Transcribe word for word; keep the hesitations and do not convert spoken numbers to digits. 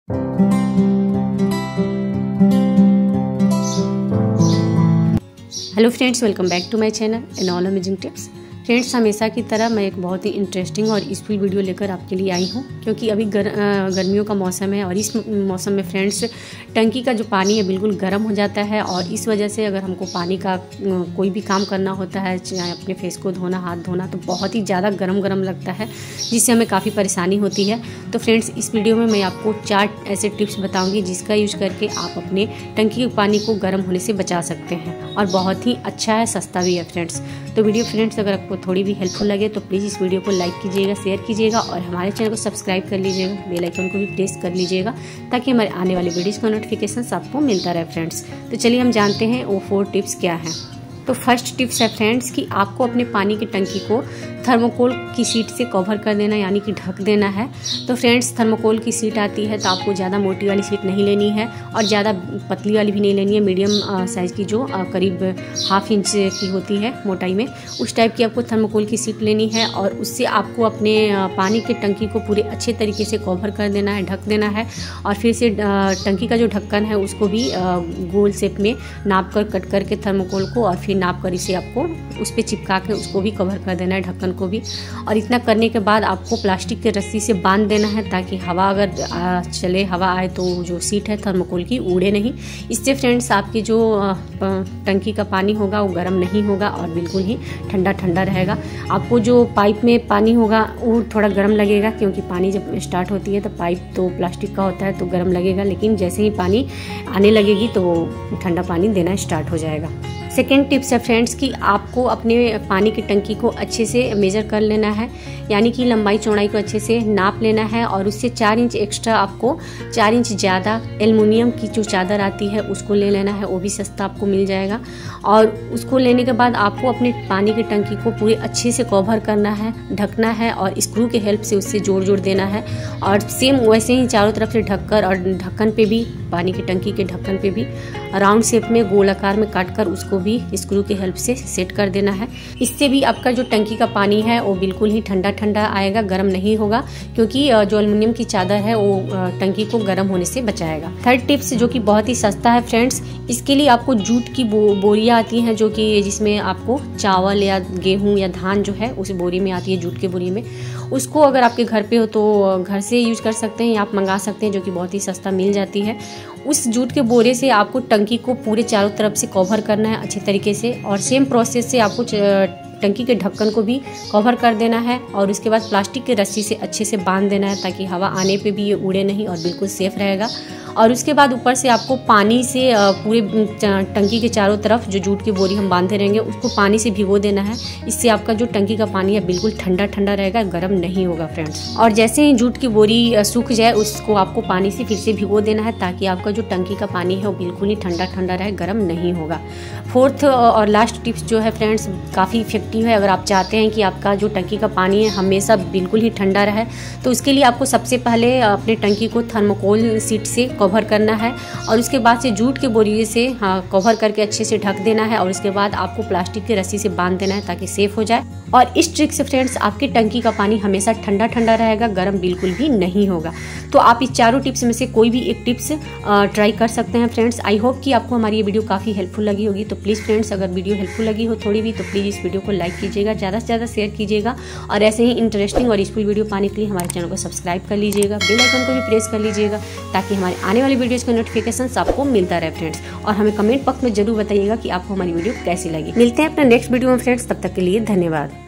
Hello friends, welcome back to my channel and all amazing tips. Friends, हमेशा की तरह मैं एक बहुत ही इंटरेस्टिंग और यूजफुल वीडियो लेकर आपके लिए आई हूँ, क्योंकि अभी गर, गर्मियों का मौसम है और इस मौसम में फ्रेंड्स टंकी का जो पानी है बिल्कुल गर्म हो जाता है। और इस वजह से अगर हमको पानी का कोई भी काम करना होता है, चाहे अपने फेस को धोना, हाथ धोना, तो बहुत ही ज़्यादा गर्म गर्म लगता है, जिससे हमें काफ़ी परेशानी होती है। तो फ्रेंड्स, इस वीडियो में मैं आपको चार ऐसे टिप्स बताऊँगी जिसका यूज़ करके आप अपने टंकी के पानी को गर्म होने से बचा सकते हैं, और बहुत ही अच्छा है, सस्ता भी है फ्रेंड्स। तो वीडियो फ्रेंड्स अगर आपको थोड़ी भी हेल्पफुल लगे तो प्लीज़ इस वीडियो को लाइक कीजिएगा, शेयर कीजिएगा और हमारे चैनल को सब्सक्राइब कर लीजिएगा, बेल आइकन को भी प्रेस कर लीजिएगा, ताकि हमारे आने वाले वीडियोज़ का नोटिफिकेशन आपको मिलता रहे फ्रेंड्स। तो चलिए हम जानते हैं वो फोर टिप्स क्या हैं। तो फर्स्ट टिप्स है फ्रेंड्स कि आपको अपने पानी की टंकी को थर्मोकोल की शीट से कवर कर देना, यानी कि ढक देना है। तो फ्रेंड्स, थर्मोकोल की शीट आती है, तो आपको ज़्यादा मोटी वाली शीट नहीं लेनी है और ज़्यादा पतली वाली भी नहीं लेनी है। मीडियम साइज़ की जो करीब हाफ इंच की होती है मोटाई में, उस टाइप की आपको थर्मोकोल की शीट लेनी है। और उससे आपको अपने पानी की टंकी को पूरे अच्छे तरीके से कवर कर देना है, ढक देना है। और फिर से टंकी का जो ढक्कन है उसको भी गोल शेप में नाप कर कट करके थर्मोकोल को, और फिर नाप कर इसे आपको उस पर चिपका के उसको भी कवर कर देना है, ढक्कन को भी। और इतना करने के बाद आपको प्लास्टिक के रस्सी से बांध देना है, ताकि हवा अगर चले, हवा आए तो जो सीट है थर्मोकोल की उड़े नहीं। इससे फ्रेंड्स आपकी जो टंकी का पानी होगा वो गर्म नहीं होगा और बिल्कुल ही ठंडा ठंडा रहेगा। आपको जो पाइप में पानी होगा वो थोड़ा गर्म लगेगा, क्योंकि पानी जब स्टार्ट होती है तो पाइप तो प्लास्टिक का होता है तो गर्म लगेगा, लेकिन जैसे ही पानी आने लगेगी तो ठंडा पानी देना स्टार्ट हो जाएगा। सेकेंड टिप्स है फ्रेंड्स कि आपको अपने पानी की टंकी को अच्छे से मेज़र कर लेना है, यानी कि लंबाई चौड़ाई को अच्छे से नाप लेना है। और उससे चार इंच एक्स्ट्रा, आपको चार इंच ज़्यादा एल्युमिनियम की जो चादर आती है उसको ले लेना है, वो भी सस्ता आपको मिल जाएगा। और उसको लेने के बाद आपको अपने पानी की टंकी को पूरे अच्छे से कवर करना है, ढकना है और स्क्रू के हेल्प से उससे जोड़ जोड़ देना है। और सेम वैसे ही चारों तरफ से ढककर, और ढक्कन पे भी, पानी की टंकी के ढक्कन पे भी राउंड शेप में गोल आकार में काट कर उसको भी स्क्रू के हेल्प से सेट कर देना है। इससे भी आपका जो टंकी का पानी है वो बिल्कुल ही ठंडा ठंडा आएगा, गर्म नहीं होगा, क्योंकि जो एल्युमिनियम की चादर है वो टंकी को गर्म होने से बचाएगा। थर्ड टिप्स जो कि बहुत ही सस्ता है फ्रेंड्स, इसके लिए आपको जूट की बो, बोरियां आती हैं, जो कि जिसमें आपको चावल या गेहूं या धान जो है उस बोरी में आती है, जूट के बोरी में। उसको अगर आपके घर पे हो तो घर से यूज कर सकते हैं या आप मंगा सकते हैं, जो कि बहुत ही सस्ता मिल जाती है। उस जूट के बोरे से आपको टंकी को पूरे चारों तरफ से कवर करना है अच्छे तरीके से, और सेम प्रोसेस से आपको टंकी के ढक्कन को भी कवर कर देना है। और उसके बाद प्लास्टिक के रस्सी से अच्छे से बांध देना है, ताकि हवा आने पे भी ये उड़े नहीं और बिल्कुल सेफ रहेगा। और उसके बाद ऊपर से आपको पानी से पूरे टंकी के चारों तरफ जो जूट की बोरी हम बांधे रहेंगे उसको पानी से भिगो देना है। इससे आपका जो टंकी का पानी है बिल्कुल ठंडा ठंडा रहेगा, गर्म नहीं होगा फ्रेंड्स। और जैसे ही जूट की बोरी सूख जाए उसको आपको पानी से फिर से भिगो देना है, ताकि आपका जो टंकी का पानी है वो बिल्कुल ही ठंडा ठंडा रहे, गर्म नहीं होगा। फोर्थ और लास्ट टिप्स जो है फ्रेंड्स काफ़ी इफेक्टिव है। अगर आप चाहते हैं कि आपका जो टंकी का पानी है हमेशा बिल्कुल ही ठंडा रहे, तो उसके लिए आपको सबसे पहले अपने टंकी को थर्मोकोल शीट से कवर करना है, और उसके बाद से जूट के बोरी से हाँ कवर करके अच्छे से ढक देना है। और उसके बाद आपको प्लास्टिक की रस्सी से बांध देना है, ताकि सेफ हो जाए। और इस ट्रिक से फ्रेंड्स आपकी टंकी का पानी हमेशा ठंडा ठंडा रहेगा, गर्म बिल्कुल भी नहीं होगा। तो आप इस चारों टिप्स में से कोई भी एक टिप्स ट्राई कर सकते हैं फ्रेंड्स। आई होप कि आपको हमारी ये वीडियो काफ़ी हेल्पफुल लगी होगी। तो प्लीज़ फ्रेंड्स, अगर वीडियो हेल्पफुल लगी हो थोड़ी भी, तो प्लीज़ इस वीडियो को लाइक कीजिएगा, ज़्यादा से ज़्यादा शेयर कीजिएगा, और ऐसे ही इंटरेस्टिंग और यूजफुल वीडियो पाने के लिए हमारे चैनल को सब्सक्राइब कर लीजिएगा, बेल आइकन को भी प्रेस कर लीजिएगा, ताकि हमारे आने वाली वीडियोज़ का नोटिफिकेशन आपको मिलता रहे फ्रेंड्स। और हमें कमेंट बॉक्स में जरूर बताइएगा कि आपको हमारी वीडियो कैसी लगी। मिलते हैं अपने नेक्स्ट वीडियो में फ्रेंड्स, तब तक के लिए धन्यवाद।